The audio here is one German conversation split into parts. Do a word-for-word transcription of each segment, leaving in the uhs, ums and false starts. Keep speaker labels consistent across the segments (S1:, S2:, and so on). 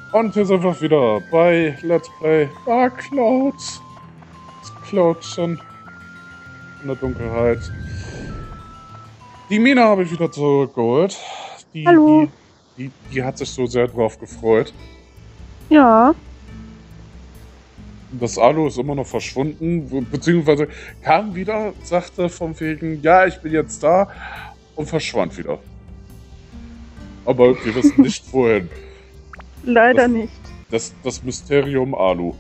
S1: Und wir sind einfach wieder bei Let's Play Dark Clouds. Das Cloudchen in der Dunkelheit. Die Mina habe ich wieder zurückgeholt. Die,
S2: Hallo.
S1: Die, die, die hat sich so sehr drauf gefreut.
S2: Ja.
S1: Das Alu ist immer noch verschwunden, beziehungsweise kam wieder, sagte von wegen, ja, ich bin jetzt da und verschwand wieder. Aber wir wissen nicht wohin.
S2: Leider
S1: das,
S2: nicht.
S1: Das, das Mysterium Alu.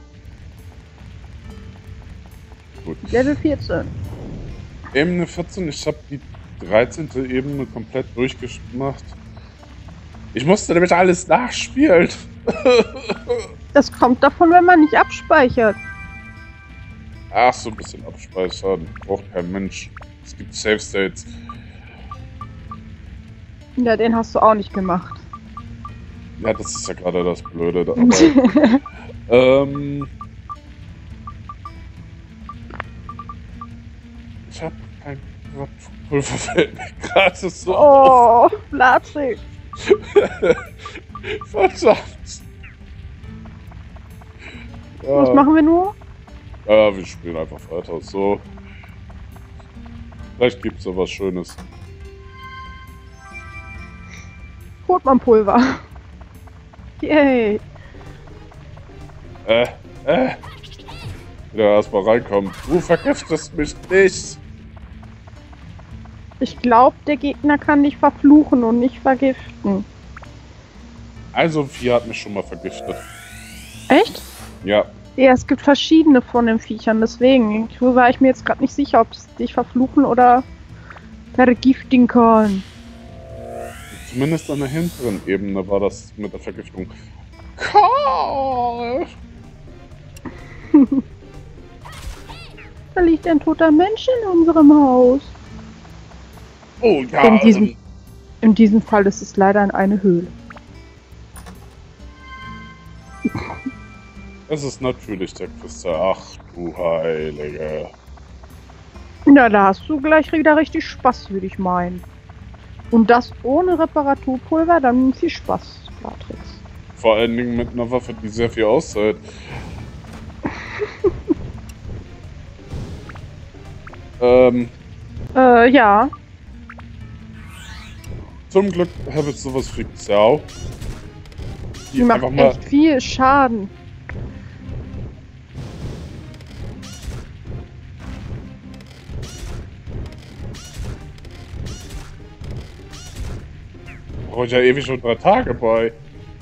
S1: Gut.
S2: Level vierzehn.
S1: Ebene vierzehn, ich habe die dreizehnte Ebene komplett durchgemacht. Ich musste nämlich alles nachspielen.
S2: Das kommt davon, wenn man nicht abspeichert.
S1: Ach, so ein bisschen abspeichern. Braucht kein Mensch. Es gibt Save States.
S2: Ja, den hast du auch nicht gemacht.
S1: Ja, das ist ja gerade das Blöde. Aber, ähm, ich habe kein Pulver, fällt mir gerade so
S2: Oh, Flatzig.
S1: Verdammt.
S2: Was
S1: Ja.
S2: machen wir nur?
S1: Ja, wir spielen einfach weiter. So. Vielleicht gibt es ja was Schönes.
S2: Holt man Pulver. Yay.
S1: Äh, äh. Wieder erstmal reinkommen. Du vergiftest mich nicht.
S2: Ich glaube, der Gegner kann dich verfluchen und nicht vergiften.
S1: Also, Vieh hat mich schon mal vergiftet.
S2: Echt?
S1: Ja.
S2: Ja, es gibt verschiedene von den Viechern, deswegen war ich mir jetzt gerade nicht sicher, ob es dich verfluchen oder vergiften kann.
S1: Zumindest an der hinteren Ebene war das mit der Vergiftung. Karl!
S2: Da liegt ein toter Mensch in unserem Haus.
S1: Oh ja.
S2: In diesem, in diesem Fall ist es leider eine Höhle.
S1: Es ist natürlich der Christa. Ach du Heilige.
S2: Na, da hast du gleich wieder richtig Spaß, würde ich meinen. Und das ohne Reparaturpulver, dann viel Spaß, Matrix.
S1: Vor allen Dingen mit einer Waffe, die sehr viel aushält. ähm.
S2: Äh, ja.
S1: Zum Glück habe ich sowas wie Xiao.
S2: Die macht
S1: einfach mal
S2: echt viel Schaden.
S1: brauche ich ja ewig schon drei Tage bei.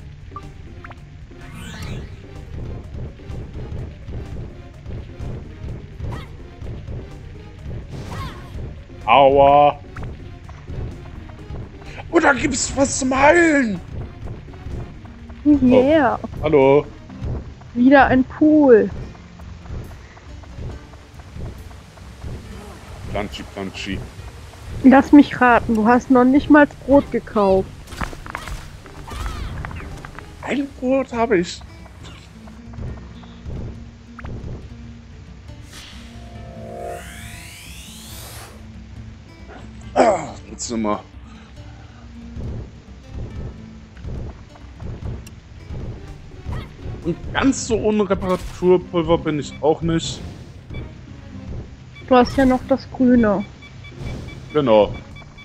S1: Aua. Oh, da gibt's was zum Heilen.
S2: Yeah.
S1: Oh. Hallo.
S2: Wieder ein Pool.
S1: Planschi, Planschi.
S2: Lass mich raten, du hast noch nicht mal Brot gekauft.
S1: Ein Brot habe ich. Ah, jetzt sind wir. Und ganz so ohne Reparaturpulver bin ich auch nicht.
S2: Du hast ja noch das Grüne.
S1: Genau.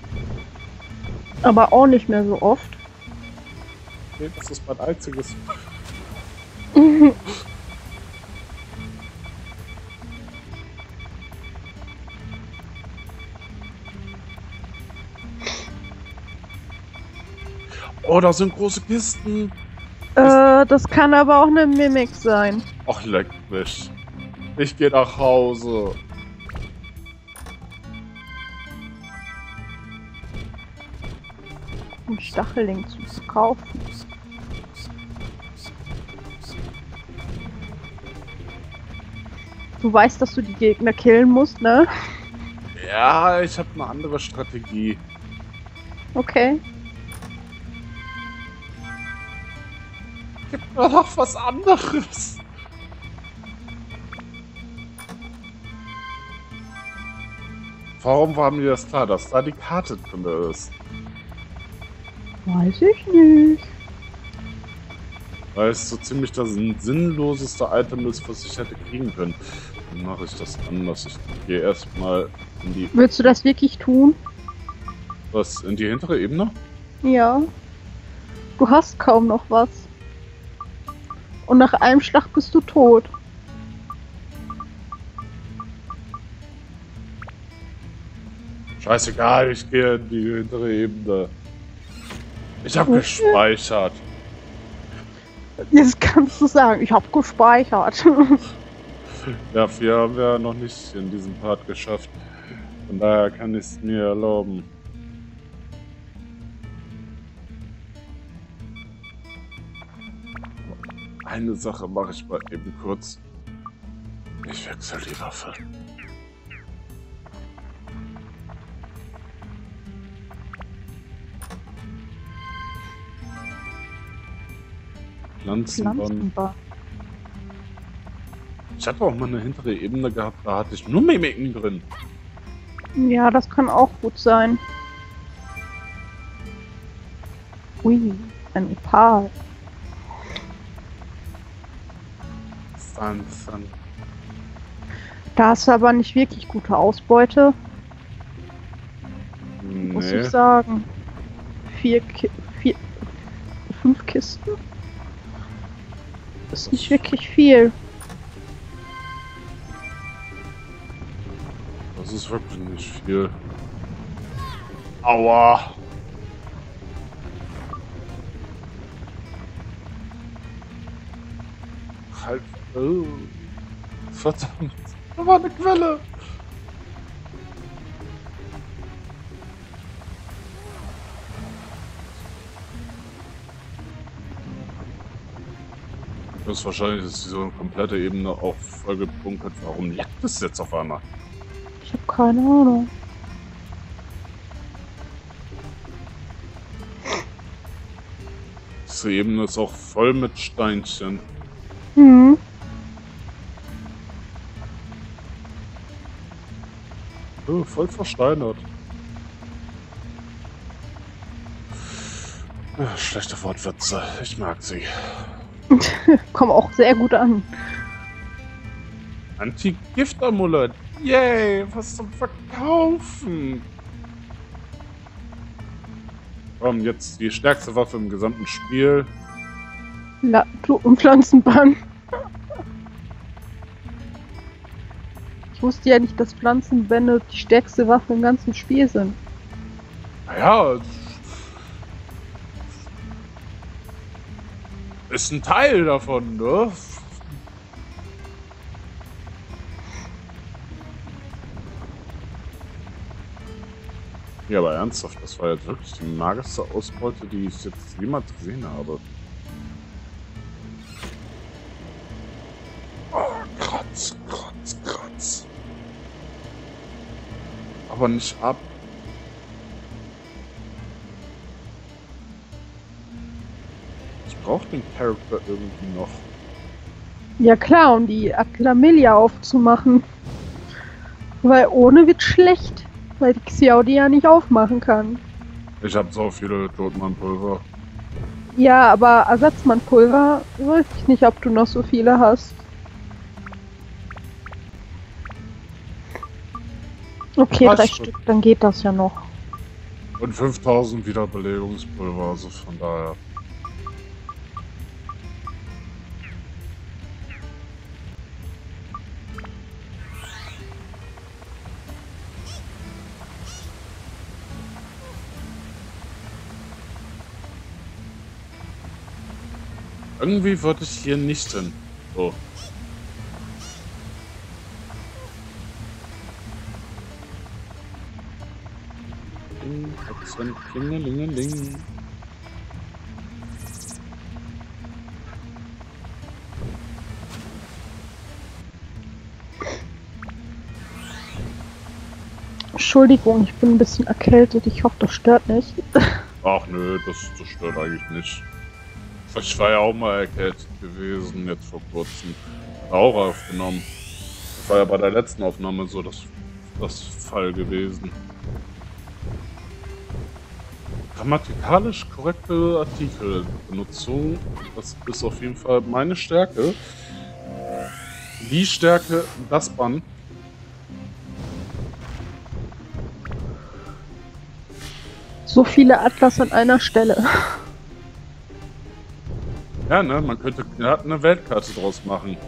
S2: Aber auch nicht mehr so oft.
S1: Okay, das ist mein einziges. Oh, da sind große Kisten.
S2: Äh, das kann aber auch eine Mimik sein.
S1: Ach, leck mich. Ich gehe nach Hause.
S2: Um Stachelling zu verkaufen. Du weißt, dass du die Gegner killen musst, ne?
S1: Ja, ich habe eine andere Strategie.
S2: Okay.
S1: Gibt mir doch was anderes. Warum war mir das klar, dass da die Karte drin ist?
S2: Weiß ich nicht.
S1: weil es so ziemlich das sinnloseste Item ist, was ich hätte kriegen können. Dann mache ich das anders. Ich gehe erstmal in die...
S2: Willst du das wirklich tun?
S1: Was? In die hintere Ebene?
S2: Ja. Du hast kaum noch was. Und nach einem Schlag bist du tot.
S1: Scheißegal, ich gehe in die hintere Ebene. Ich habe gespeichert.
S2: Jetzt kannst du sagen, ich habe gespeichert.
S1: Ja, vier haben wir noch nicht in diesem Part geschafft. Von daher kann ich es mir erlauben. Eine Sache mache ich mal eben kurz. Ich wechsle die Waffe. Pflanzenbaum.
S2: Pflanzenbaum.
S1: Ich hatte auch mal eine hintere Ebene gehabt, da hatte ich nur Mimiken drin.
S2: Ja, das kann auch gut sein. Ui, ein Opal.
S1: Dann, dann.
S2: Da hast du aber nicht wirklich gute Ausbeute,
S1: Nee.
S2: muss ich sagen. Vier, Ki vier, fünf Kisten? Das ist nicht wirklich viel.
S1: Das ist wirklich nicht viel. Aua! Halt. Oh. Verdammt. Da war eine Quelle. Das ist wahrscheinlich ist diese komplette Ebene auch voll gebunkert. Warum leckt es jetzt auf einmal?
S2: Ich habe keine Ahnung.
S1: Diese Ebene ist auch voll mit Steinchen.
S2: Hm.
S1: Oh, voll versteinert. Ja, schlechte Wortwitze. Ich mag sie.
S2: Kommen auch sehr gut an.
S1: Anti-Gift-Amulett. Yay, was zum Verkaufen. Komm, jetzt die stärkste Waffe im gesamten Spiel.
S2: La und Pflanzenbann. Ich wusste ja nicht, dass Pflanzenbände die stärkste Waffe im ganzen Spiel sind.
S1: Naja, ist ein Teil davon, ne? Ja, aber ernsthaft, das war jetzt wirklich die magerste Ausbeute, die ich jetzt jemals gesehen habe. Oh, Kratz, Kratz, Kratz. Aber nicht ab. Ich brauche den Charakter irgendwie noch.
S2: Ja klar, um die Aklamelia aufzumachen. Weil ohne wird schlecht. Weil die Xiao die ja nicht aufmachen kann.
S1: Ich habe so viele Totmannpulver.
S2: Ja, aber Ersatzmannpulver, weiß ich nicht, ob du noch so viele hast. Okay,
S1: Was?
S2: drei Stück, dann geht das ja noch.
S1: Und fünftausend Wiederbelebungspulver, also von daher. Irgendwie wollte ich hier nicht hin. So. Klingelingeling.
S2: Entschuldigung, ich bin ein bisschen erkältet. Ich hoffe, das stört nicht.
S1: Ach nö, das, das stört eigentlich nicht. Ich war ja auch mal erkältet gewesen, jetzt vor kurzem. Auch aufgenommen. Das war ja bei der letzten Aufnahme so das, das Fall gewesen. Grammatikalisch korrekte Artikelbenutzung, das ist auf jeden Fall meine Stärke. Die Stärke, das Band.
S2: So viele Atlas an einer Stelle.
S1: Ja, ne, man könnte ja, eine Weltkarte draus machen.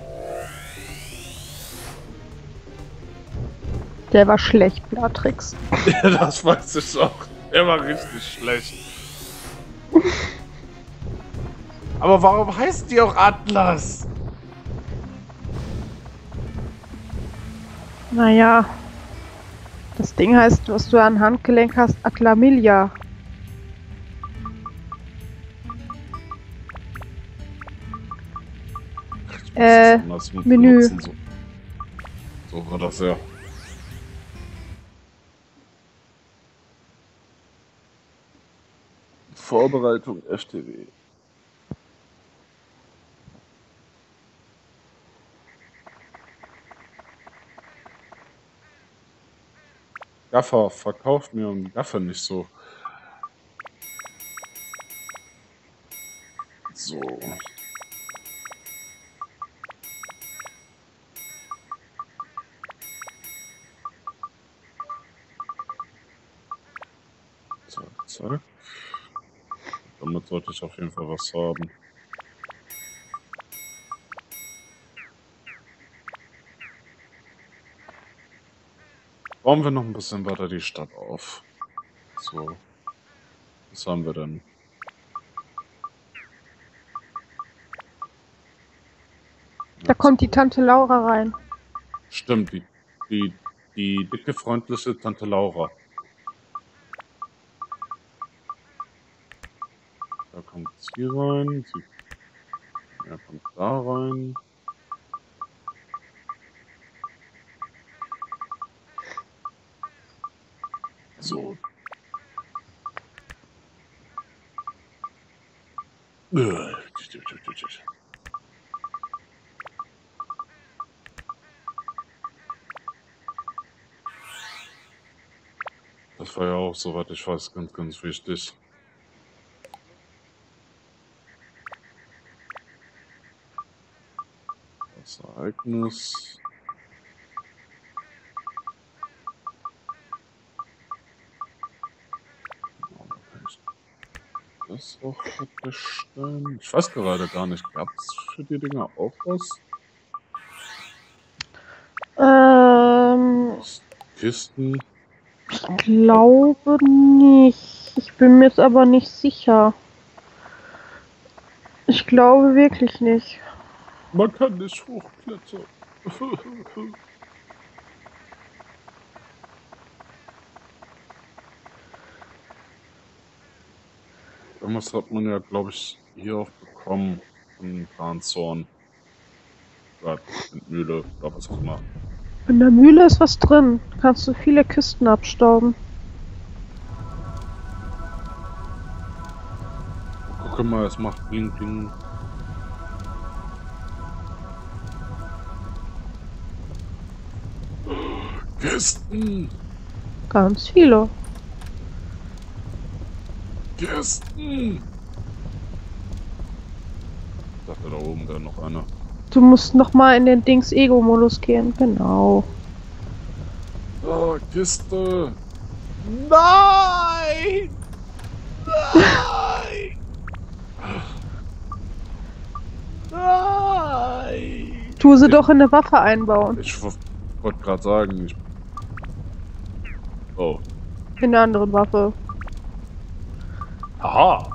S2: Der war schlecht, Blatrix.
S1: Ja, das weiß ich auch. Er war richtig schlecht. Aber warum heißt die auch Atlas?
S2: Naja. Das Ding heißt, was du an Handgelenk hast, Atlamilia. Äh, Menü.
S1: So. so war das ja. Vorbereitung F T W. Gaffer, verkauft mir einen Gaffer nicht so. So. Zack, zack. Damit sollte ich auf jeden Fall was haben. Bauen wir noch ein bisschen weiter die Stadt auf. So. Was haben wir denn?
S2: Da kommt die Tante Laura rein.
S1: Stimmt, die, die, die dicke, freundliche Tante Laura. Da kommt sie rein. Sie ja, kommt da rein. So. Das war ja auch, soweit ich weiß, ganz, ganz wichtig. Das Ereignis. Das auch bestellen. Ich weiß gerade gar nicht, gab es für die Dinger auch was?
S2: Ähm,
S1: Kisten?
S2: ich glaube nicht. Ich bin mir jetzt aber nicht sicher. Ich glaube wirklich nicht.
S1: Man kann nicht hochklettern. Irgendwas hat man ja, glaube ich, hier auch bekommen. Von Tarnzorn. Oder Mühle oder was auch immer.
S2: In der Mühle ist was drin. Kannst du viele Kisten abstauben.
S1: Guck mal, es macht Bling Bling. Kisten!
S2: Ganz viele.
S1: Kisten! Ich dachte, da oben wäre noch einer.
S2: Du musst nochmal in den Dings-Ego-Modus gehen. Genau.
S1: Ah, Kiste! Nein! Nein! Nein!
S2: Tu sie doch in eine Waffe einbauen.
S1: Ich wollte gerade sagen, ich... Oh.
S2: In eine andere Waffe.
S1: Aha!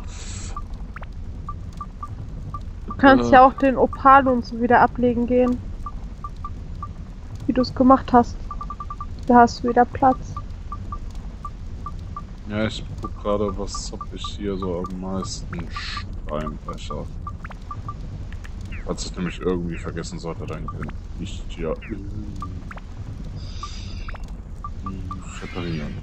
S2: Du kannst
S1: Äh.
S2: ja auch den Opal und so wieder ablegen gehen. Wie du es gemacht hast. Da hast du wieder Platz.
S1: Ja, ich guck gerade, was hab ich hier so am meisten Steinbrecher. Falls ich nämlich irgendwie vergessen sollte, dann kann ich ja äh, reparieren.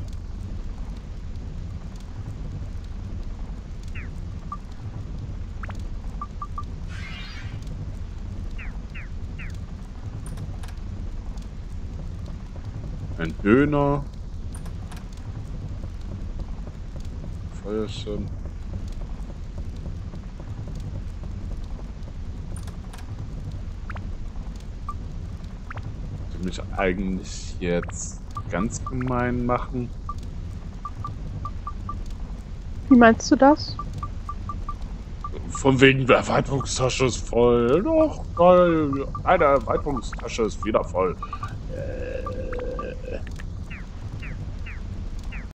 S1: Ein Döner. Feuerchen. Die mich eigentlich jetzt ganz gemein machen.
S2: Wie meinst du das?
S1: Von wegen, die Erweiterungstasche ist voll. Doch, geil. Eine Erweiterungstasche ist wieder voll. Äh,